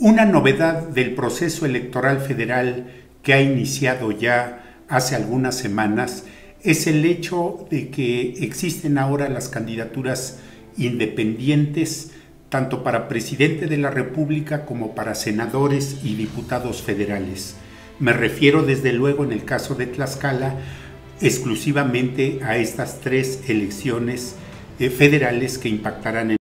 Una novedad del proceso electoral federal que ha iniciado ya hace algunas semanas es el hecho de que existen ahora las candidaturas independientes tanto para presidente de la República como para senadores y diputados federales. Me refiero desde luego en el caso de Tlaxcala exclusivamente a estas tres elecciones federales que impactarán en